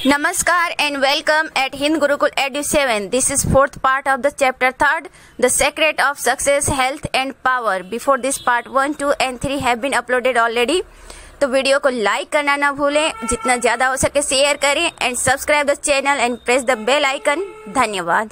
Namaskar and welcome at Hind Gurukul Edu 7. This is fourth part of the chapter 3rd, The Secret of Success, Health and Power. Before this part 1, 2 and 3 have been uploaded already. तो video को like करना ना भूलें, जितना ज़्यादा हो सके share करें and subscribe the channel and press the bell icon. धन्यवाद।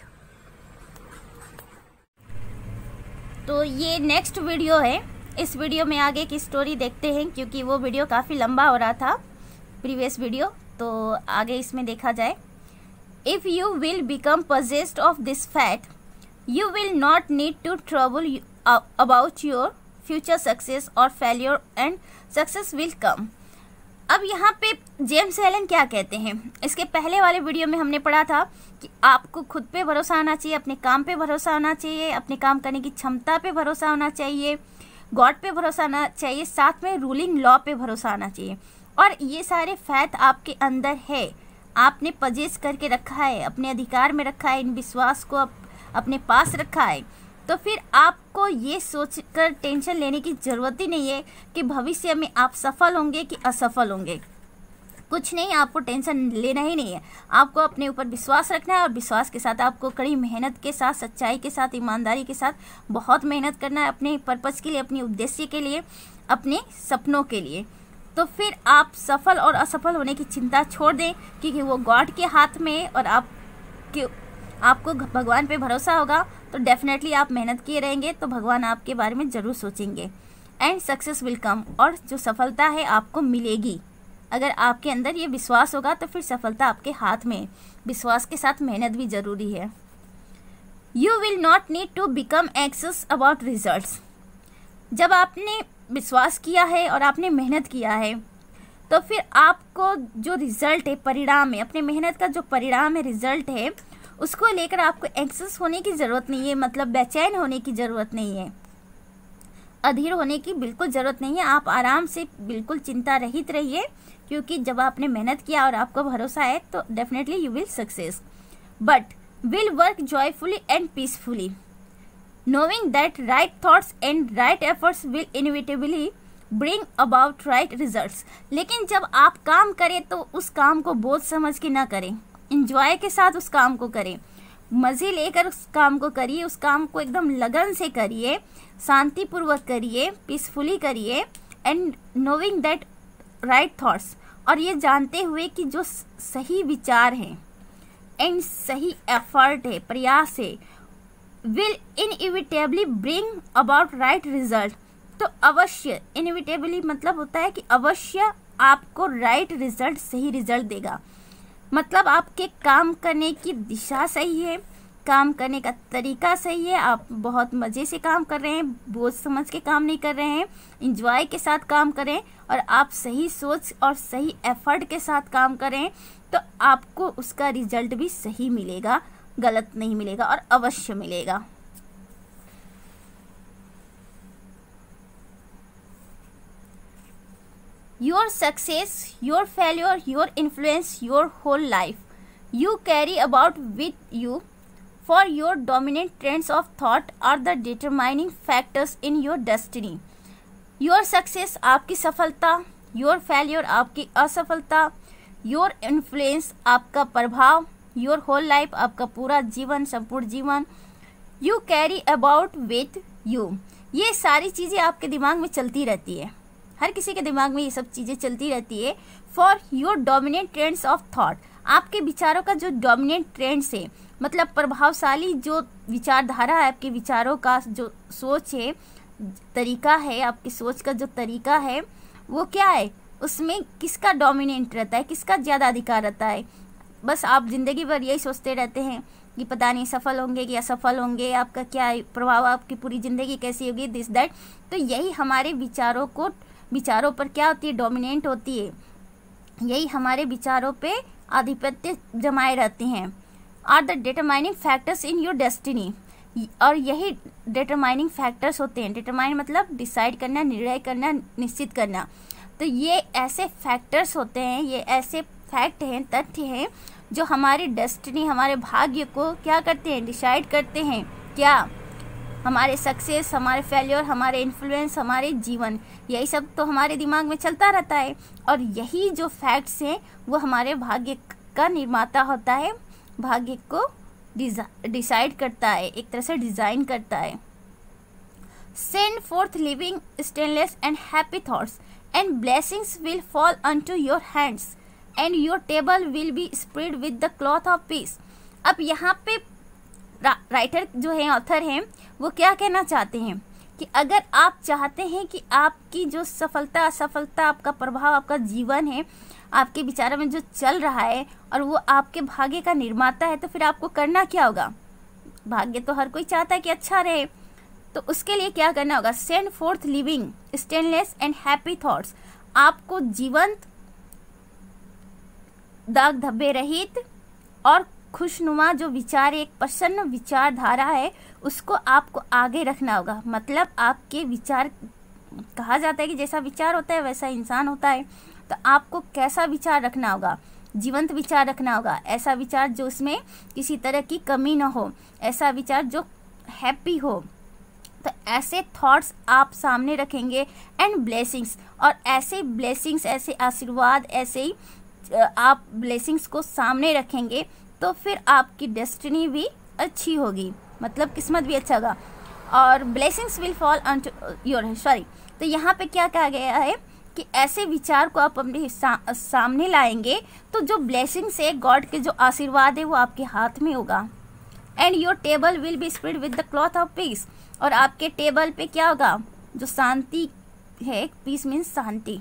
तो ये नेक्स्ट वीडियो है। इस वीडियो में आगे की स्टोरी देखते हैं, क्योंकि वो वीडियो काफ़ी लंबा हो रहा था प्रीवियस वीडियो, तो आगे इसमें देखा जाए। If you will become possessed of this faith you will not need to trouble about your future success और failure and success will come. अब यहाँ पे जेम्स एलन क्या कहते हैं, इसके पहले वाले वीडियो में हमने पढ़ा था कि आपको खुद पे भरोसा होना चाहिए, अपने काम पे भरोसा होना चाहिए, अपने काम करने की क्षमता पे भरोसा होना चाहिए, गॉड पे भरोसा होना चाहिए, साथ में रूलिंग लॉ पे भरोसा होना चाहिए। और ये सारे फैक्ट आपके अंदर है, आपने पजेस करके रखा है, अपने अधिकार में रखा है, इन विश्वास को अपने पास रखा है। तो फिर आपको ये सोचकर टेंशन लेने की ज़रूरत ही नहीं है कि भविष्य में आप सफल होंगे कि असफल होंगे। कुछ नहीं, आपको टेंशन लेना ही नहीं है। आपको अपने ऊपर विश्वास रखना है और विश्वास के साथ आपको कड़ी मेहनत के साथ, सच्चाई के साथ, ईमानदारी के साथ बहुत मेहनत करना है अपने पर्पज़ के लिए, अपने उद्देश्य के लिए, अपने सपनों के लिए। तो फिर आप सफल और असफल होने की चिंता छोड़ दें, क्योंकि वो गॉड के हाथ में है और आपको भगवान पे भरोसा होगा तो डेफिनेटली आप मेहनत किए रहेंगे तो भगवान आपके बारे में ज़रूर सोचेंगे एंड सक्सेस विल कम। और जो सफलता है आपको मिलेगी। अगर आपके अंदर ये विश्वास होगा तो फिर सफलता आपके हाथ में है। विश्वास के साथ मेहनत भी ज़रूरी है। You will not need to become anxious about results. जब आपने विश्वास किया है और आपने मेहनत किया है तो फिर आपको जो रिज़ल्ट है, परिणाम है, अपने मेहनत का जो परिणाम है, रिज़ल्ट है, उसको लेकर आपको एंग्शियस होने की ज़रूरत नहीं है, मतलब बेचैन होने की ज़रूरत नहीं है, अधीर होने की बिल्कुल ज़रूरत नहीं है। आप आराम से बिल्कुल चिंता रहित रहिए, क्योंकि जब आपने मेहनत किया और आपको भरोसा है तो definitely you will success, but will work joyfully and peacefully knowing that right thoughts and right efforts will inevitably bring about right results। लेकिन जब आप काम करें तो उस काम को बोझ समझ के ना करें, इंजॉय के साथ उस काम को करें, मज़े लेकर उस काम को करिए, उस काम को एकदम लगन से करिए, शांतिपूर्वक करिए, पीसफुली करिए and knowing that right thoughts, और ये जानते हुए कि जो सही विचार हैं एंड सही एफर्ट है, प्रयास है, will inevitably bring about right result। तो अवश्य, inevitably मतलब होता है कि अवश्य आपको right result, सही रिजल्ट देगा। मतलब आपके काम करने की दिशा सही है, काम करने का तरीका सही है, आप बहुत मज़े से काम कर रहे हैं, बोझ समझ के काम नहीं कर रहे हैं, इंजॉय के साथ काम करें और आप सही सोच और सही एफर्ट के साथ काम करें तो आपको उसका रिजल्ट भी सही मिलेगा, गलत नहीं मिलेगा और अवश्य मिलेगा। Your success, your failure, your influence, your whole life you carry about with you for your dominant trends of thought are the determining factors in your destiny. Your success आपकी सफलता, योर फेल्योर आपकी असफलता, your influence आपका प्रभाव, your whole life आपका पूरा जीवन, संपूर्ण जीवन, you carry about with you, ये सारी चीज़ें आपके दिमाग में चलती रहती है। हर किसी के दिमाग में ये सब चीज़ें चलती रहती है। For your dominant trends of thought, आपके विचारों का जो डोमिनेंट ट्रेंड्स है, मतलब प्रभावशाली जो विचारधारा है, आपके विचारों का जो सोच है, तरीका है, आपकी सोच का जो तरीका है वो क्या है, उसमें किसका डोमिनेंट रहता है, किसका ज़्यादा अधिकार रहता है। बस आप ज़िंदगी भर यही सोचते रहते हैं कि पता नहीं सफल होंगे कि असफल होंगे, आपका क्या प्रभाव, आपकी पूरी ज़िंदगी कैसी होगी, दिस दैट। तो यही हमारे विचारों पर क्या होती है, डोमिनेंट होती है, यही हमारे विचारों पे आधिपत्य जमाए रहते हैं। Are the determining factors in your destiny, और यही डिटरमाइनिंग फैक्टर्स होते हैं। डिटरमाइन मतलब डिसाइड करना, निर्णय करना, निश्चित करना। तो ये ऐसे फैक्टर्स होते हैं, ये ऐसे फैक्ट हैं, तथ्य हैं जो हमारी डेस्टिनी, हमारे भाग्य को क्या करते हैं, डिसाइड करते हैं। क्या? हमारे सक्सेस, हमारे फेलियर, हमारे इन्फ्लुएंस, हमारे जीवन, यही सब तो हमारे दिमाग में चलता रहता है। और यही जो फैक्ट्स हैं वो हमारे भाग्य का निर्माता होता है, भाग्य को डिसाइड करता है, एक तरह से डिजाइन करता है। Send forth living stainless and happy thoughts and blessings will fall unto your hands and your table will be spread with the cloth of peace. अब यहाँ पे राइटर जो है, ऑथर हैं, वो क्या कहना चाहते हैं कि अगर आप चाहते हैं कि आपकी जो सफलता असफलता, आपका प्रभाव, आपका जीवन है, आपके विचारों में जो चल रहा है और वो आपके भाग्य का निर्माता है, तो फिर आपको करना क्या होगा? भाग्य तो हर कोई चाहता है कि अच्छा रहे, तो उसके लिए क्या करना होगा? Send forth living stainless and happy thoughts. आपको जीवंत, दाग धब्बे रहित और खुशनुमा जो विचार, एक प्रसन्न विचारधारा है, उसको आपको आगे रखना होगा। मतलब आपके विचार, कहा जाता है कि जैसा विचार होता है वैसा इंसान होता है, तो आपको कैसा विचार रखना होगा? जीवंत विचार रखना होगा। ऐसा विचार जो उसमें किसी तरह की कमी ना हो, ऐसा विचार जो हैप्पी हो। तो ऐसे थॉट्स आप सामने रखेंगे एंड ब्लेसिंग्स, और ऐसे ब्लेसिंग्स, ऐसे आशीर्वाद, ऐसे ही आप ब्लेसिंग्स को सामने रखेंगे तो फिर आपकी डेस्टिनी भी अच्छी होगी, मतलब किस्मत भी अच्छा होगा। और blessings will fall on your, तो यहाँ पे क्या कहा गया है कि ऐसे विचार को आप अपने सामने लाएंगे तो जो ब्लेसिंग्स है, गॉड के जो आशीर्वाद है, वो आपके हाथ में होगा। And your table will be spread with the cloth of peace, और आपके टेबल पे क्या होगा? जो शांति है, पीस मीन्स शांति,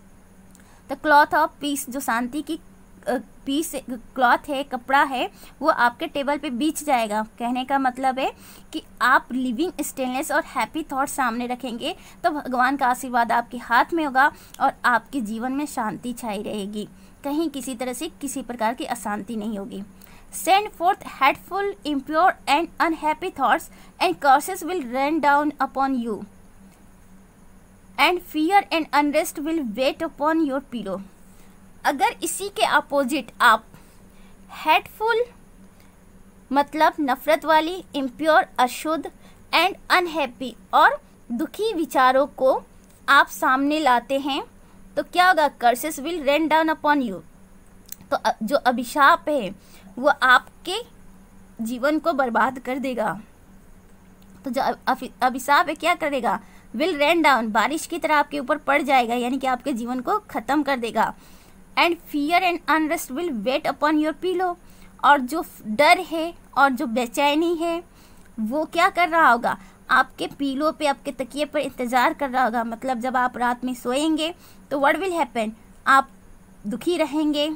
द क्लॉथ ऑफ पीस, जो शांति की पीस क्लॉथ है, कपड़ा है, वो आपके टेबल पे बिछ जाएगा। कहने का मतलब है कि आप लिविंग स्टेनलेस और हैप्पी थॉट सामने रखेंगे तो भगवान का आशीर्वाद आपके हाथ में होगा और आपके जीवन में शांति छाई रहेगी, कहीं किसी तरह से किसी प्रकार की अशांति नहीं होगी। Send forth hateful, impure and unhappy thoughts and curses will run down upon you and fear and unrest will wait upon your pillow. अगर इसी के अपोजिट आप हेटफुल मतलब नफरत वाली, इम्प्योर अशुद्ध, एंड अनहैप्पी और दुखी विचारों को आप सामने लाते हैं तो क्या होगा? Curses will rain down upon you, तो जो अभिशाप है वो आपके जीवन को बर्बाद कर देगा। तो जो अभिशाप है क्या करेगा? विल रेन डाउन, बारिश की तरह आपके ऊपर पड़ जाएगा, यानी कि आपके जीवन को खत्म कर देगा। And fear and unrest will wait upon your pillow, और जो डर है और जो बेचैनी है वो क्या कर रहा होगा? आपके पीलो पे, आपके तकिए पर इंतज़ार कर रहा होगा। मतलब जब आप रात में सोएंगे तो व्हाट विल हैपन? आप दुखी रहेंगे,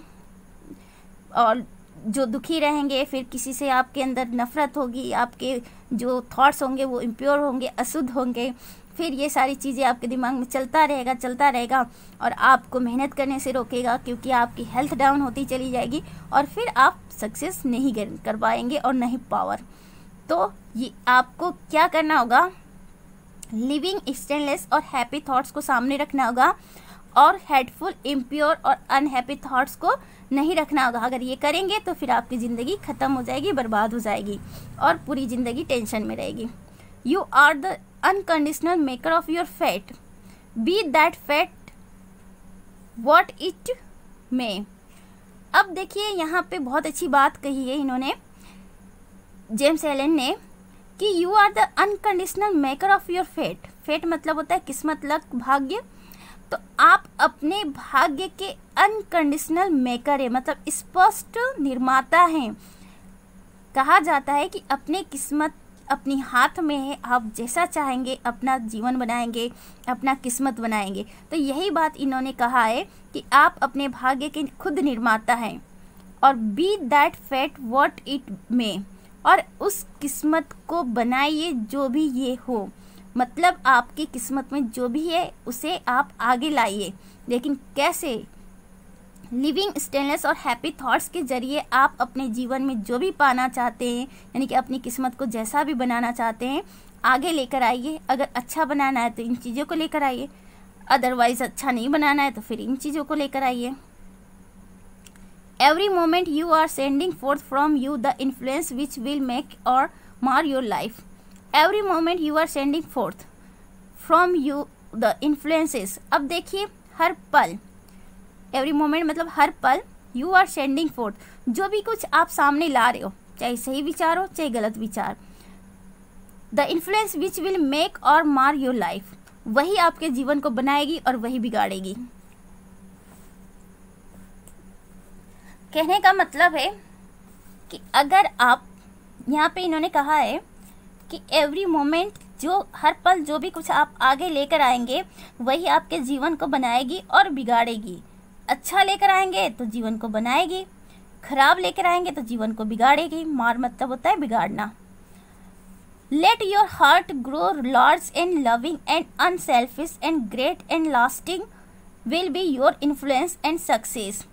और जो दुखी रहेंगे फिर किसी से आपके अंदर नफरत होगी, आपके जो थॉट्स होंगे वो इम्प्योर होंगे, अशुद्ध होंगे, फिर ये सारी चीज़ें आपके दिमाग में चलता रहेगा और आपको मेहनत करने से रोकेगा, क्योंकि आपकी हेल्थ डाउन होती चली जाएगी और फिर आप सक्सेस नहीं कर पाएंगे और नहीं पावर। तो ये आपको क्या करना होगा? लिविंग स्टेनलेस और हैप्पी थॉट्स को सामने रखना होगा और हेटफुल, इम्प्योर और अनहैप्पी थॉट्स को नहीं रखना होगा। अगर ये करेंगे तो फिर आपकी ज़िंदगी ख़त्म हो जाएगी, बर्बाद हो जाएगी और पूरी ज़िंदगी टेंशन में रहेगी। You are the unconditional maker of your fate, be that fate what it may. अब देखिए यहाँ पे बहुत अच्छी बात कही है इन्होंने, जेम्स एलन ने, कि you are the unconditional maker of your fate. Fate मतलब होता है किस्मत, लक, भाग्य। तो आप अपने भाग्य के अनकंडीशनल मेकर है, मतलब स्पष्ट निर्माता हैं। कहा जाता है कि अपने किस्मत अपनी हाथ में है, आप जैसा चाहेंगे अपना जीवन बनाएंगे, अपना किस्मत बनाएंगे। तो यही बात इन्होंने कहा है कि आप अपने भाग्य के खुद निर्माता हैं और be that fate what it may, और उस किस्मत को बनाइए जो भी ये हो। मतलब आपकी किस्मत में जो भी है उसे आप आगे लाइए, लेकिन कैसे? लिविंग स्टेनलेस और हैप्पी थॉट्स के जरिए आप अपने जीवन में जो भी पाना चाहते हैं, यानी कि अपनी किस्मत को जैसा भी बनाना चाहते हैं, आगे लेकर आइए। अगर अच्छा बनाना है तो इन चीज़ों को लेकर आइए, अदरवाइज अच्छा नहीं बनाना है तो फिर इन चीज़ों को लेकर आइए। Every moment you are sending forth from you the influence which will make or mar your life. Every moment you are sending forth from you the influences. अब देखिए, हर पल, एवरी मोमेंट मतलब हर पल, यू आर सेंडिंग फोर्थ, जो भी कुछ आप सामने ला रहे हो, चाहे सही विचार हो चाहे गलत विचार, the influence which will make or mar your life, वही आपके जीवन को बनाएगी और वही बिगाड़ेगी। कहने का मतलब है कि अगर आप, यहाँ पे इन्होंने कहा है कि एवरी मोमेंट, जो हर पल जो भी कुछ आप आगे लेकर आएंगे वही आपके जीवन को बनाएगी और बिगाड़ेगी। अच्छा लेकर आएंगे तो जीवन को बनाएगी, खराब लेकर आएंगे तो जीवन को बिगाड़ेगी। मार मतलब होता है बिगाड़ना। Let your heart grow large and loving and unselfish and great and lasting will be your influence and success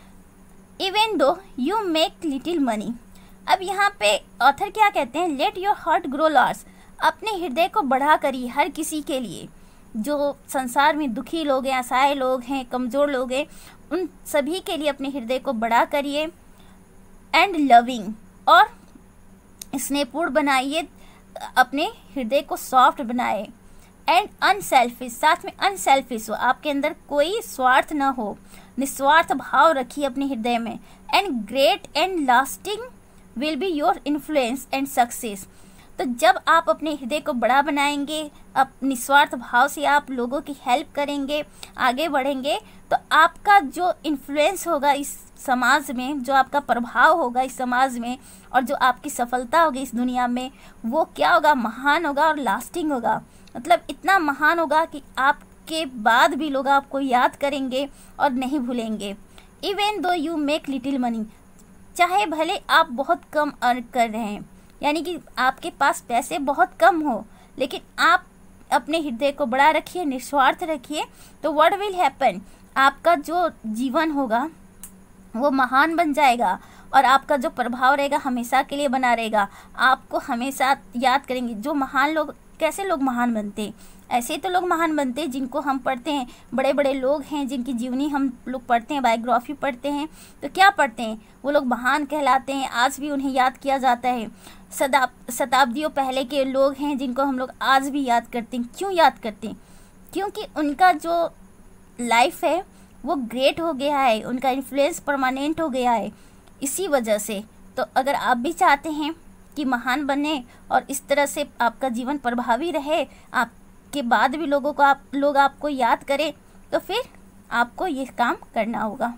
even though you make little money. अब यहाँ पे ऑथर क्या कहते हैं, let your heart grow large, अपने हृदय को बढ़ा करिए हर किसी के लिए, जो संसार में दुखी लोग हैं, असहाय लोग हैं, कमज़ोर लोग हैं, उन सभी के लिए अपने हृदय को बड़ा करिए। एंड लविंग, और स्नेहपूर्ण बनाइए, अपने हृदय को सॉफ्ट बनाए। एंड अनसेल्फिश, साथ में अनसेल्फिश हो, आपके अंदर कोई स्वार्थ न हो, निस्वार्थ भाव रखिए अपने हृदय में। And great and lasting will be your influence and success. तो जब आप अपने हृदय को बड़ा बनाएंगे, अब निस्वार्थ भाव से आप लोगों की हेल्प करेंगे, आगे बढ़ेंगे, तो आपका जो इन्फ्लुएंस होगा इस समाज में, जो आपका प्रभाव होगा इस समाज में, और जो आपकी सफलता होगी इस दुनिया में, वो क्या होगा, महान होगा और लास्टिंग होगा। मतलब इतना महान होगा कि आपके बाद भी लोग आपको याद करेंगे और नहीं भूलेंगे। Even though you make little money, चाहे भले आप बहुत कम अर्न कर रहे हैं, यानी कि आपके पास पैसे बहुत कम हो, लेकिन आप अपने हृदय को बड़ा रखिए, निस्वार्थ रखिए, तो व्हाट विल हैपन, आपका जो जीवन होगा वो महान बन जाएगा और आपका जो प्रभाव रहेगा हमेशा के लिए बना रहेगा। आपको हमेशा याद करेंगे। जो महान लोग, कैसे लोग महान बनते हैं, ऐसे तो लोग महान बनते हैं जिनको हम पढ़ते हैं, बड़े बड़े लोग हैं जिनकी जीवनी हम लोग पढ़ते हैं, बायोग्राफी पढ़ते हैं, तो क्या पढ़ते हैं, वो लोग महान कहलाते हैं, आज भी उन्हें याद किया जाता है। शताब्दियों पहले के लोग हैं जिनको हम लोग आज भी याद करते हैं। क्यों याद करते हैं? क्योंकि उनका जो लाइफ है वो ग्रेट हो गया है, उनका इन्फ्लुएंस परमानेंट हो गया है, इसी वजह से। तो अगर आप भी चाहते हैं कि महान बने और इस तरह से आपका जीवन प्रभावी रहे, आपके बाद भी लोग आपको याद करें, तो फिर आपको ये काम करना होगा।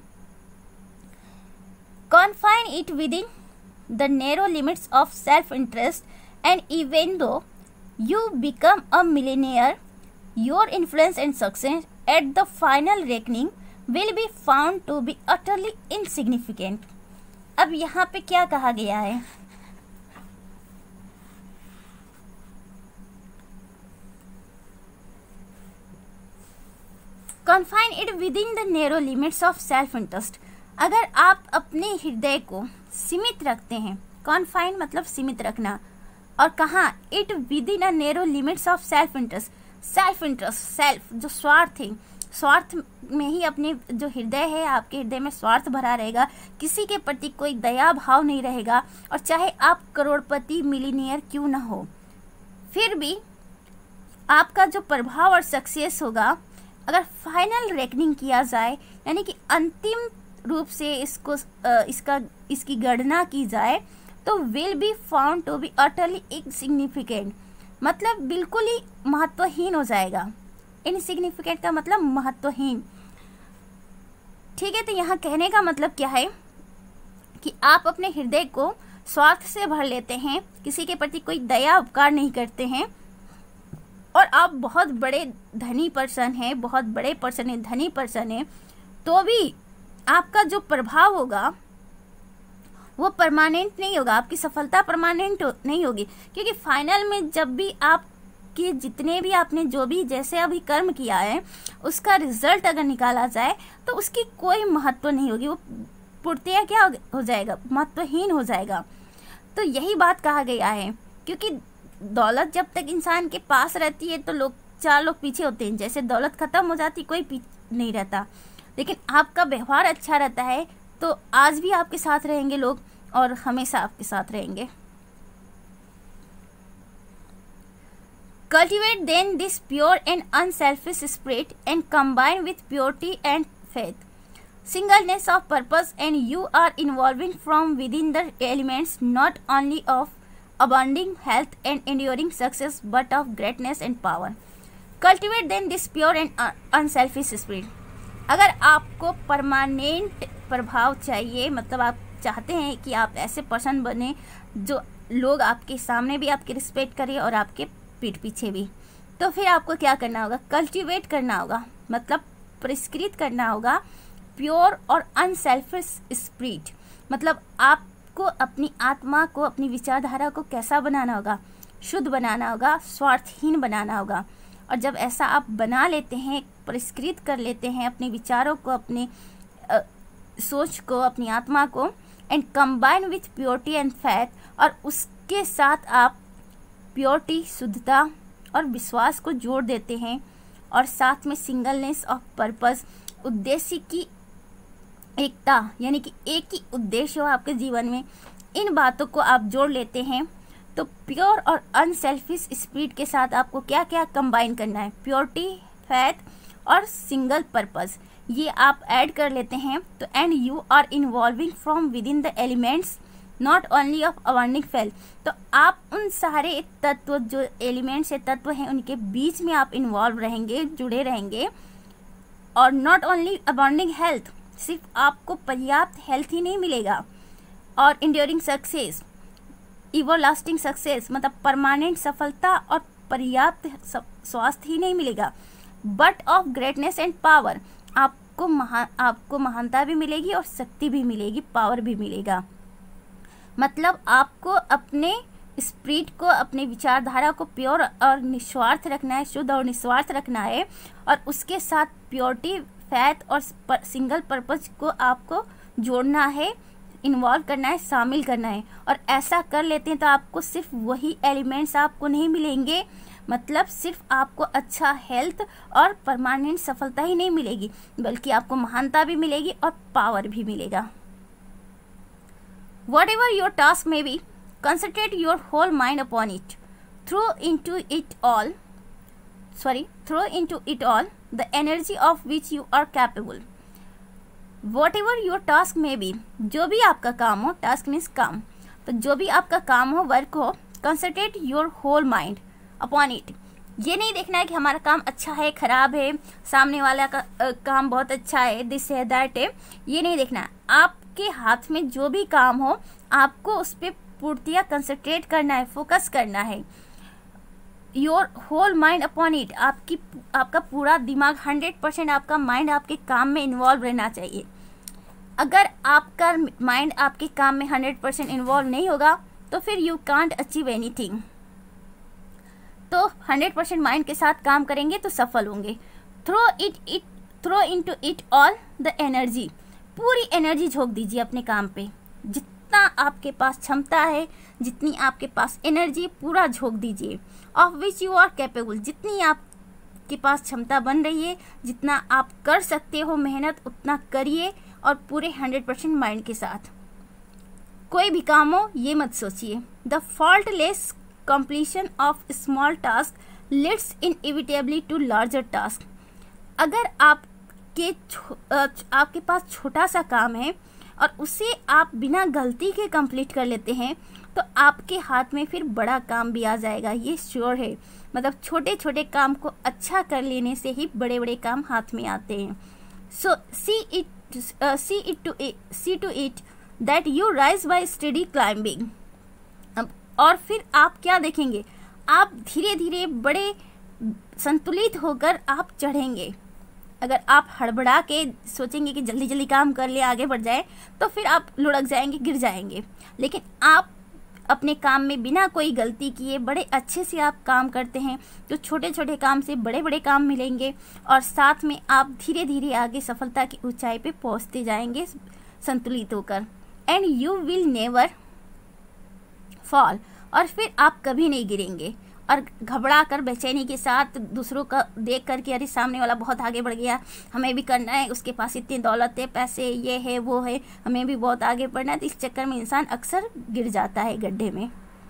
Confine it within the narrow limits of self-interest, and even though you become a millionaire, your influence and success at the final reckoning will be found to be utterly insignificant. अब यहाँ पे क्या कहा गया है, confine it within the narrow limits of self-interest. अगर आप अपने हृदय को सीमित रखते हैं, कॉन्फाइन मतलब सीमित रखना, और कहाँ, it within a narrow limits of self interest. Self interest, self जो स्वार्थ है, स्वार्थ में ही अपने जो हृदय है, आपके हृदय में स्वार्थ भरा रहेगा, किसी के प्रति कोई दया भाव नहीं रहेगा। और चाहे आप करोड़पति मिलीनियर क्यों ना हो, फिर भी आपका जो प्रभाव और सक्सेस होगा, अगर फाइनल रेकनिंग किया जाए, यानी कि अंतिम रूप से इसकी गणना की जाए, तो will be found to be utterly insignificant, मतलब बिल्कुल ही महत्वहीन हो जाएगा। इनसिग्निफिकेंट का मतलब महत्वहीन, ठीक है। तो यहाँ कहने का मतलब क्या है कि आप अपने हृदय को स्वार्थ से भर लेते हैं, किसी के प्रति कोई दया उपकार नहीं करते हैं, और आप बहुत बड़े धनी पर्सन हैं, बहुत बड़े पर्सन हैं, धनी पर्सन हैं, तो भी आपका जो प्रभाव होगा वो परमानेंट नहीं होगा, आपकी सफलता परमानेंट नहीं होगी। क्योंकि फाइनल में जब भी आपके जितने भी आपने जो भी जैसे अभी कर्म किया है, उसका रिजल्ट अगर निकाला जाए तो उसकी कोई महत्व नहीं होगी, वो पूर्णतया क्या हो जाएगा, महत्वहीन हो जाएगा। तो यही बात कहा गया है। क्योंकि दौलत जब तक इंसान के पास रहती है तो चार लोग पीछे होते हैं, जैसे दौलत खत्म हो जाती कोई पीछे नहीं रहता। लेकिन आपका व्यवहार अच्छा रहता है तो आज भी आपके साथ रहेंगे लोग और हमेशा आपके साथ रहेंगे। Cultivate then this pure and unselfish spirit and combine with purity and faith. singleness of purpose, and you are evolving from within the elements not only of abounding health and enduring success but of greatness and power. Cultivate then this pure and unselfish spirit. अगर आपको permanent प्रभाव चाहिए, मतलब आप चाहते हैं कि आप ऐसे पर्सन बने जो लोग आपके सामने भी आपकी रिस्पेक्ट करें और आपके पीठ पीछे भी, तो फिर आपको क्या करना होगा? कल्टीवेट करना होगा, मतलब परिष्कृत करना होगा प्योर और अनसेल्फिश स्पिरिट। मतलब आपको अपनी आत्मा को, अपनी विचारधारा को कैसा बनाना होगा? शुद्ध बनाना होगा, स्वार्थहीन बनाना होगा। और जब ऐसा आप बना लेते हैं, परिष्कृत कर लेते हैं अपने विचारों को, अपने सोच को, अपनी आत्मा को, and combine with purity and faith, और उसके साथ आप प्योरिटी, शुद्धता और विश्वास को जोड़ देते हैं, और साथ में सिंगलनेस ऑफ पर्पस, उद्देश्य की एकता, यानी कि एक ही उद्देश्य हो आपके जीवन में, इन बातों को आप जोड़ लेते हैं। तो प्योर और अनसेल्फिश स्पिरिट के साथ आपको क्या क्या कंबाइन करना है? प्योरिटी, फेथ और सिंगल पर्पस, ये आप ऐड कर लेते हैं। तो and you are involving from within the elements not only of abounding fail, तो आप उन सारे तत्व, जो एलिमेंट्स है, तत्व हैं, उनके बीच में आप इन्वॉल्व रहेंगे, जुड़े रहेंगे। और नॉट ओनली अबाउंडिंग हेल्थ, सिर्फ आपको पर्याप्त हेल्थ ही नहीं मिलेगा, और इंड्योरिंग सक्सेस, एवरलास्टिंग सक्सेस, मतलब परमानेंट सफलता और पर्याप्त स्वास्थ्य ही नहीं मिलेगा, but of greatness and power, आपको महानता भी मिलेगी और शक्ति भी मिलेगी, पावर भी मिलेगा। मतलब आपको अपने स्पिरिट को, अपने विचारधारा को प्योर और निस्वार्थ रखना है, शुद्ध और निस्वार्थ रखना है, और उसके साथ प्योरिटी, फेथ और सिंगल पर्पस को आपको जोड़ना है, इन्वॉल्व करना है, शामिल करना है। और ऐसा कर लेते हैं तो आपको सिर्फ वही एलिमेंट्स आपको नहीं मिलेंगे, मतलब सिर्फ आपको अच्छा हेल्थ और परमानेंट सफलता ही नहीं मिलेगी, बल्कि आपको महानता भी मिलेगी और पावर भी मिलेगा। Whatever your task may be, concentrate your whole mind upon it. Throw into it all the energy of which you are capable. Whatever your task may be, जो भी आपका काम हो, task means काम, तो जो भी आपका काम हो, वर्क हो, concentrate your whole mind upon it. ये नहीं देखना है कि हमारा काम अच्छा है, खराब है, सामने वाला का काम बहुत अच्छा है, दिस है, दैट है, ये नहीं देखना है। आपके हाथ में जो भी काम हो, आपको उस पर पूर्तियाँ कंसंट्रेट करना है, फोकस करना है। Your whole mind upon it, आपका पूरा दिमाग, 100% आपका माइंड आपके काम में इन्वॉल्व रहना चाहिए। अगर आपका माइंड आपके काम में 100% इन्वॉल्व नहीं होगा तो फिर यू कांट अचीव एनीथिंग। तो 100% माइंड के साथ काम करेंगे तो सफल होंगे। Throw into it all the energy, पूरी एनर्जी झोंक दीजिए अपने काम पे, जितना आपके पास क्षमता है, जितनी आपके पास एनर्जी, पूरा झोंक दीजिए। Of which you are capable, जितनी आपके पास क्षमता बन रही है, जितना आप कर सकते हो मेहनत, उतना करिए, और पूरे 100% माइंड के साथ। कोई भी काम हो ये मत सोचिए। The faultless completion of small task leads inevitably to larger task. अगर आपके पास छोटा सा काम है और उसे आप बिना गलती के कंप्लीट कर लेते हैं तो आपके हाथ में फिर बड़ा काम भी आ जाएगा, ये श्योर है। मतलब छोटे छोटे काम को अच्छा कर लेने से ही बड़े बड़े काम हाथ में आते हैं। सो see to it that you rise by steady climbing। और फिर आप क्या देखेंगे, आप धीरे धीरे बड़े संतुलित होकर आप चढ़ेंगे। अगर आप हड़बड़ा के सोचेंगे कि जल्दी जल्दी काम कर ले, आगे बढ़ जाए, तो फिर आप लुढ़क जाएंगे, गिर जाएंगे। लेकिन आप अपने काम में बिना कोई गलती किए बड़े अच्छे से आप काम करते हैं तो छोटे छोटे काम से बड़े बड़े काम मिलेंगे, और साथ में आप धीरे धीरे आगे सफलता की ऊंचाई पे पहुंचते जाएंगे संतुलित होकर। And you will never fall, और फिर आप कभी नहीं गिरेंगे। और घबरा कर बेचैनी के साथ दूसरों का देख कर के, अरे सामने वाला बहुत आगे बढ़ गया, हमें भी करना है, उसके पास इतनी दौलत है, पैसे, ये है, वो है, हमें भी बहुत आगे बढ़ना है, तो इस चक्कर में इंसान अक्सर गिर जाता है गड्ढे में।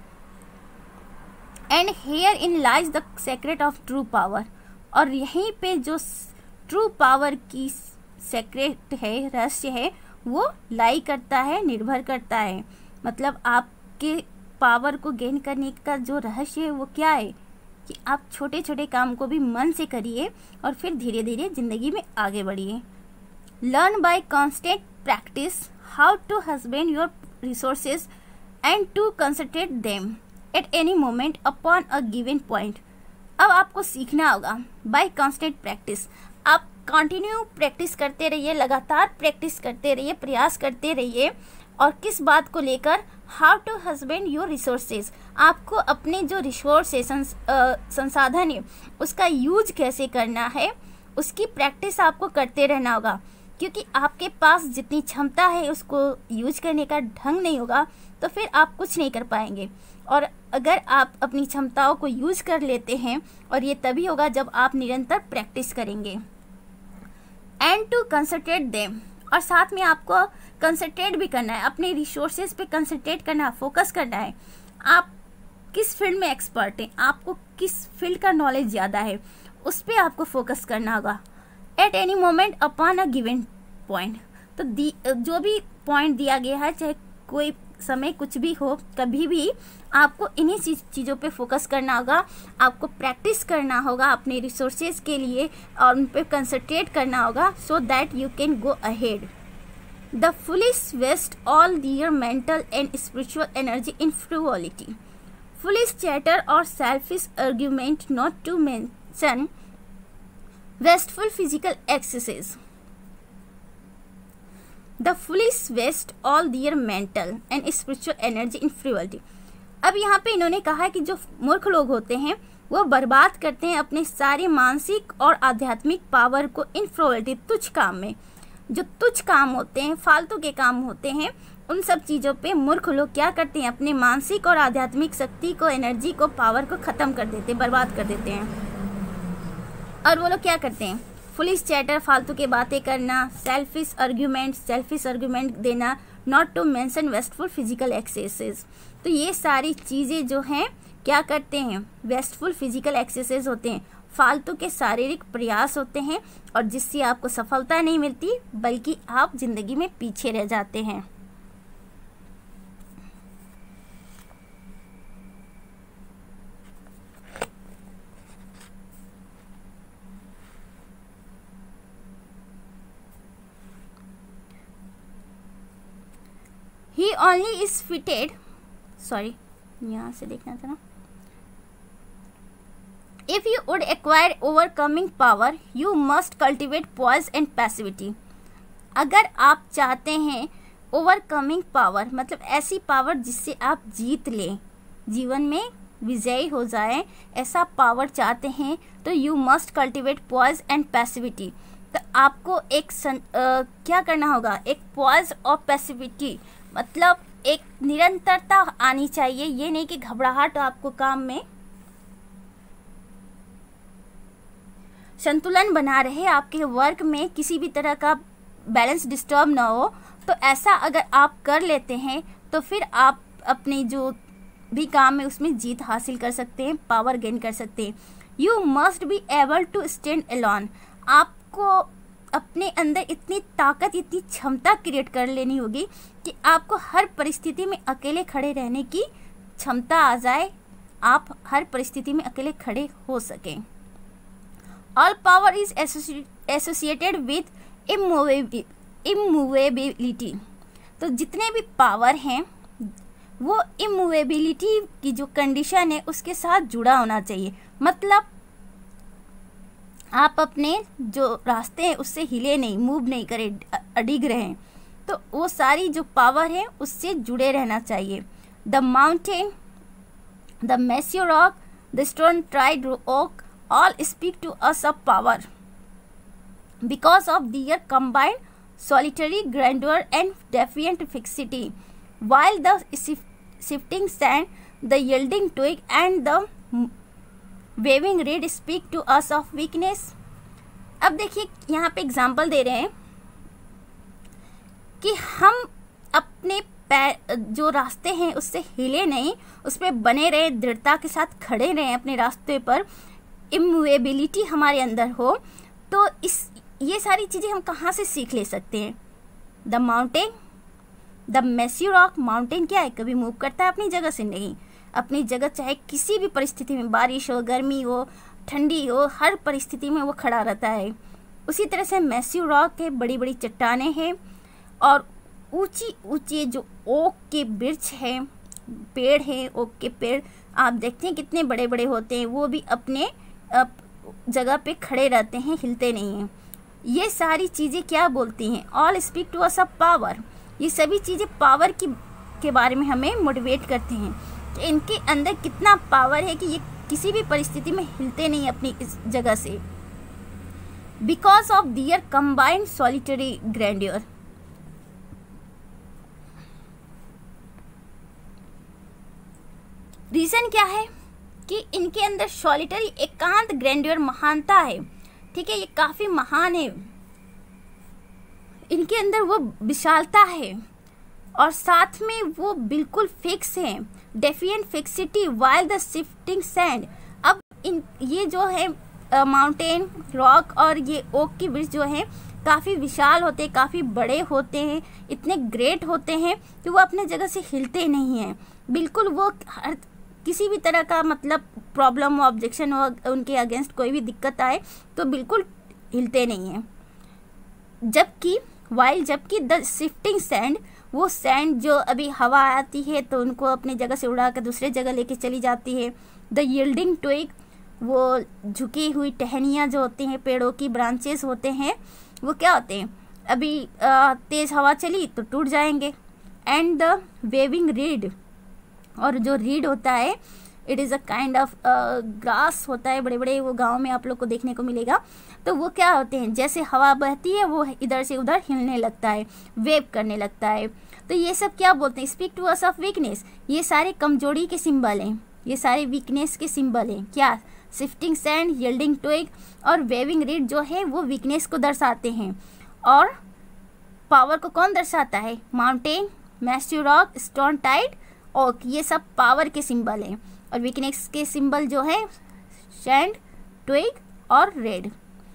And herein lies the secret of true power, और यहीं पे जो ट्रू पावर की सेक्रेट है, रहस्य है, वो लाई करता है, निर्भर करता है। मतलब आपके पावर को गेन करने का जो रहस्य है वो क्या है कि आप छोटे छोटे काम को भी मन से करिए और फिर धीरे धीरे ज़िंदगी में आगे बढ़िए। Learn by constant practice how to husband your resources and to concentrate them at any moment upon a given point. अब आपको सीखना होगा बाय कॉन्स्टेंट प्रैक्टिस। आप कंटिन्यू प्रैक्टिस करते रहिए, लगातार प्रैक्टिस करते रहिए, प्रयास करते रहिए। और किस बात को लेकर? How to husband your resources. आपको अपने जो रिसोर्सेज संसाधन है उसका यूज कैसे करना है, उसकी प्रैक्टिस आपको करते रहना होगा। क्योंकि आपके पास जितनी क्षमता है उसको यूज करने का ढंग नहीं होगा तो फिर आप कुछ नहीं कर पाएंगे। और अगर आप अपनी क्षमताओं को यूज कर लेते हैं, और ये तभी होगा जब आप निरंतर प्रैक्टिस करेंगे। एंड टू कंसंट्रेट देम, और साथ में आपको कंसंट्रेट भी करना है, अपने रिसोर्सेज पे कंसंट्रेट करना है, फोकस करना है। आप किस फील्ड में एक्सपर्ट हैं, आपको किस फील्ड का नॉलेज ज़्यादा है, उस पर आपको फोकस करना होगा। At any moment upon a given point, तो जो भी पॉइंट दिया गया है, चाहे कोई समय कुछ भी हो, कभी भी आपको इन्हीं चीज़ों पे फोकस करना होगा। आपको प्रैक्टिस करना होगा अपने रिसोर्सेज के लिए और उन पे कंसंट्रेट करना होगा so that you can go ahead. The foolish waste all their mental and spiritual energy in frivolity, foolish chatter और selfish argument, not to mention wasteful physical excesses. The foolish waste all their mental and spiritual energy in frivolity. अब यहाँ पे इन्होंने कहा है कि जो मूर्ख लोग होते हैं वो बर्बाद करते हैं अपने सारे मानसिक और आध्यात्मिक पावर को इन फ्रिवोलिटी, तुच्छ काम में। जो तुच्छ काम होते हैं, फालतू के काम होते हैं, उन सब चीज़ों पे मूर्ख लोग क्या करते हैं? अपने मानसिक और आध्यात्मिक शक्ति को, एनर्जी को, पावर को ख़त्म कर देते हैं, बर्बाद कर देते हैं। और वो लोग क्या करते हैं? फुलिश चैटर, फालतू की बातें करना, सेल्फिश आर्ग्यूमेंट देना, not to mention wasteful physical excesses. तो ये सारी चीज़ें जो हैं क्या करते हैं? वेस्टफुल फिजिकल एक्सेसेस होते हैं, फालतू के शारीरिक प्रयास होते हैं, और जिससे आपको सफलता नहीं मिलती बल्कि आप जिंदगी में पीछे रह जाते हैं। He only is fitted, sorry, यहाँ से देखना था ना। If you would acquire overcoming power, you must cultivate poise and passivity. अगर आप चाहते हैं overcoming power, मतलब ऐसी पावर जिससे आप जीत लें, जीवन में विजयी हो जाए, ऐसा पावर चाहते हैं तो you must cultivate poise and passivity. तो आपको एक क्या करना होगा? एक poise और passivity, मतलब एक निरंतरता आनी चाहिए। ये नहीं कि घबराहट आपको काम में, संतुलन बना रहे, आपके वर्क में किसी भी तरह का बैलेंस डिस्टर्ब ना हो। तो ऐसा अगर आप कर लेते हैं तो फिर आप अपने जो भी काम है उसमें जीत हासिल कर सकते हैं, पावर गेन कर सकते हैं। You must be able to stand alone, आपको अपने अंदर इतनी ताकत, इतनी क्षमता क्रिएट कर लेनी होगी कि आपको हर परिस्थिति में अकेले खड़े रहने की क्षमता आ जाए, आप हर परिस्थिति में अकेले खड़े हो सकें। All power is associated with immovability, तो जितने भी पावर हैं वो इमूवेबिलिटी की जो कंडीशन है उसके साथ जुड़ा होना चाहिए। मतलब आप अपने जो रास्ते हैं उससे हिले नहीं, मूव नहीं करें, अडिग रहें, तो वो सारी जो पावर है उससे जुड़े रहना चाहिए। The mountain, the massive rock, the stone tried oak, all speak to us of power because of their combined solitary grandeur and defiant fixity, while the shifting sand, the yielding twig and the waving reed speak to us of weakness. अब देखिए यहाँ पे example दे रहे हैं कि हम अपने पैर जो रास्ते हैं उससे हिले नहीं, उस पर बने रहे, दृढ़ता के साथ खड़े रहें अपने रास्ते पर, इमूवेबिलिटी हमारे अंदर हो। तो इस ये सारी चीज़ें हम कहाँ से सीख ले सकते हैं? The mountain, the massy rock. Mountain क्या है? कभी मूव करता है अपनी जगह से? नहीं, अपनी जगह चाहे किसी भी परिस्थिति में, बारिश हो, गर्मी हो, ठंडी हो, हर परिस्थिति में वो खड़ा रहता है। उसी तरह से मैसी रॉक है, बड़ी बड़ी चट्टानें हैं, और ऊंची ऊंची जो ओक के वृक्ष हैं, पेड़ हैं, ओक के पेड़ आप देखते हैं कितने बड़े बड़े होते हैं, वो भी अपने जगह पे खड़े रहते हैं, हिलते नहीं हैं। ये सारी चीज़ें क्या बोलती हैं? All speak to us of power. ये सभी चीज़ें पावर के बारे में हमें मोटिवेट करते हैं कि इनके अंदर कितना पावर है कि ये किसी भी परिस्थिति में हिलते नहीं अपनी इस जगह से। Because of their combined solitary grandeur. Reason क्या है कि इनके अंदर सॉलिटरी एकांत ग्रैंड्योर महानता है। ठीक है, ये काफ़ी महान है, इनके अंदर वो विशालता है, और साथ में वो बिल्कुल फिक्स है, definite fixity while the shifting sand. अब ये जो है माउंटेन, रॉक और ये ओक की वृक्ष जो है काफ़ी विशाल होते हैं, काफ़ी बड़े होते हैं, इतने ग्रेट होते हैं कि वो अपने जगह से हिलते नहीं हैं बिल्कुल। वो हर किसी भी तरह का मतलब प्रॉब्लम हो, ऑब्जेक्शन हो, उनके अगेंस्ट कोई भी दिक्कत आए तो बिल्कुल हिलते नहीं हैं। जबकि द शिफ्टिंग सैंड, वो सैंड जो अभी हवा आती है तो उनको अपनी जगह से उड़ा कर दूसरे जगह लेके चली जाती है। द यील्डिंग ट्विग, वो झुकी हुई टहनियाँ जो होती हैं, पेड़ों की ब्रांचेस होते हैं, वो क्या होते हैं, अभी तेज़ हवा चली तो टूट जाएंगे। एंड द वेविंग रीड, और जो रीड होता है it is a kind of grass होता है, बड़े बड़े, वो गांव में आप लोग को देखने को मिलेगा। तो वो क्या होते हैं, जैसे हवा बहती है वो इधर से उधर हिलने लगता है, वेव करने लगता है। तो ये सब क्या बोलते हैं? Speak to us of weakness. ये सारे कमजोरी के सिंबल हैं, ये सारे वीकनेस के सिंबल हैं। क्या? शिफ्टिंग सैंड, यील्डिंग ट्विग और वेविंग रीड जो है वो वीकनेस को दर्शाते हैं। और पावर को कौन दर्शाता है? माउंटेन, मैसी रॉक, स्टोन टाइड, ओक, ये सब पावर के सिंबल हैं। और वीकनेस के सिंबल जो है सैंड, ट्विग और reed.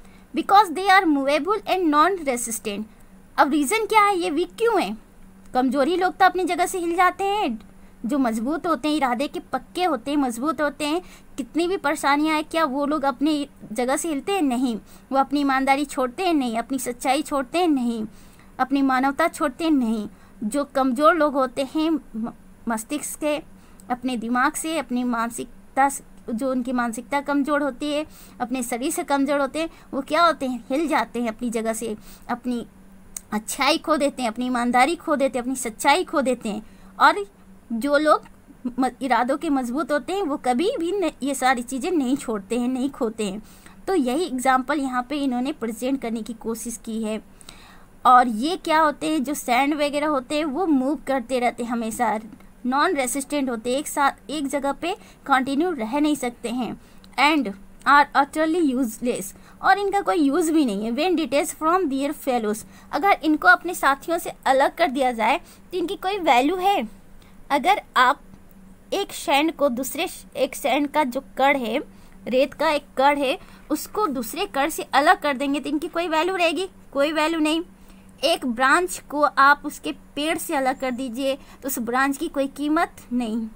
Because they are movable and non resistant. अब रीज़न क्या है, ये वीक क्यों है? कमजोरी लोग तो अपनी जगह से हिल जाते हैं, जो मजबूत होते हैं, इरादे के पक्के होते हैं, मजबूत होते हैं, कितनी भी परेशानियां आए क्या वो लोग अपनी जगह से हिलते हैं? नहीं। वो अपनी ईमानदारी छोड़ते हैं? नहीं। अपनी सच्चाई छोड़ते हैं? नहीं। अपनी मानवता छोड़ते हैं? नहीं। जो कमज़ोर लोग होते हैं मस्तिष्क के, अपने दिमाग से, अपनी मानसिकता, जो उनकी मानसिकता कमज़ोर होती है, अपने शरीर से कमज़ोर होते हैं, वो क्या होते हैं? हिल जाते हैं अपनी जगह से, अपनी अच्छाई खो देते हैं, अपनी ईमानदारी खो देते हैं, अपनी सच्चाई खो देते हैं। और जो लोग इरादों के मजबूत होते हैं वो कभी भी ये सारी चीज़ें नहीं छोड़ते हैं, नहीं खोते हैं। तो यही एग्जाम्पल यहाँ पे इन्होंने प्रेजेंट करने की कोशिश की है। और ये क्या होते हैं, जो सैंड वगैरह होते हैं वो मूव करते रहते हैं, हमेशा नॉन रेसिस्टेंट होते हैं, एक साथ एक जगह पे कंटिन्यू रह नहीं सकते हैं। एंड आर अटरली यूजलेस, और इनका कोई यूज़ भी नहीं है। When detach from their fellows, अगर इनको अपने साथियों से अलग कर दिया जाए तो इनकी कोई वैल्यू है? अगर आप एक सैंड को दूसरे, एक सैंड का जो कण है, रेत का एक कण है, उसको दूसरे कण से अलग कर देंगे तो इनकी कोई वैल्यू रहेगी? कोई वैल्यू नहीं। एक ब्रांच को आप उसके पेड़ से अलग कर दीजिए तो उस ब्रांच की कोई कीमत नहीं।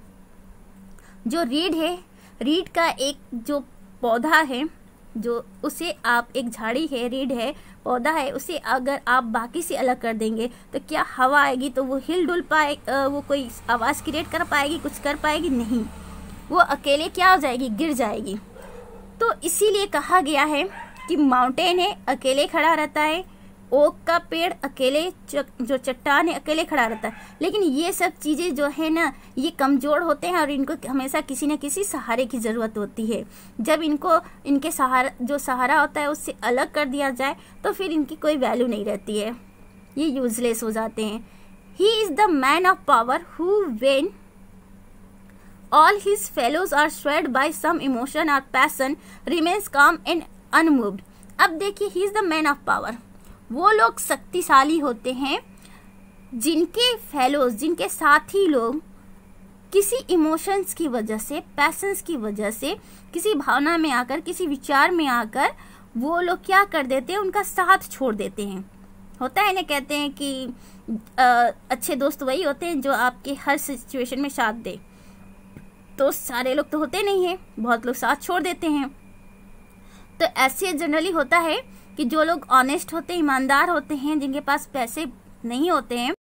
जो रीड है, रीड का एक जो पौधा है, जो उसे आप, एक झाड़ी है, रीड है, पौधा है, उसे अगर आप बाकी से अलग कर देंगे तो क्या हवा आएगी तो वो हिल डुल पाए, वो कोई आवाज़ क्रिएट कर पाएगी, कुछ कर पाएगी? नहीं। वो अकेले क्या हो जाएगी? गिर जाएगी। तो इसीलिए कहा गया है कि माउंटेन है अकेले खड़ा रहता है, ओक का पेड़ अकेले, जो चट्टान है अकेले खड़ा रहता है। लेकिन ये सब चीज़ें जो है ना, ये कमज़ोर होते हैं और इनको हमेशा किसी न किसी सहारे की ज़रूरत होती है। जब इनको, इनके सहारा, जो सहारा होता है उससे अलग कर दिया जाए तो फिर इनकी कोई वैल्यू नहीं रहती है, ये यूजलेस हो जाते हैं। He is the man of power who when all his fellows are swayed by some emotion or passion remains calm and unmoved। अब देखिए, he is the man of power, वो लोग शक्तिशाली होते हैं जिनके फेलोज, जिनके साथी लोग किसी इमोशंस की वजह से, पैशंस की वजह से, किसी भावना में आकर, किसी विचार में आकर वो लोग क्या कर देते हैं, उनका साथ छोड़ देते हैं। होता है ना, कहते हैं कि अच्छे दोस्त वही होते हैं जो आपके हर सिचुएशन में साथ दे। तो सारे लोग तो होते नहीं हैं, बहुत लोग साथ छोड़ देते हैं। तो ऐसे जनरली होता है कि जो लोग ऑनेस्ट होते हैं, ईमानदार होते हैं, जिनके पास पैसे नहीं होते हैं,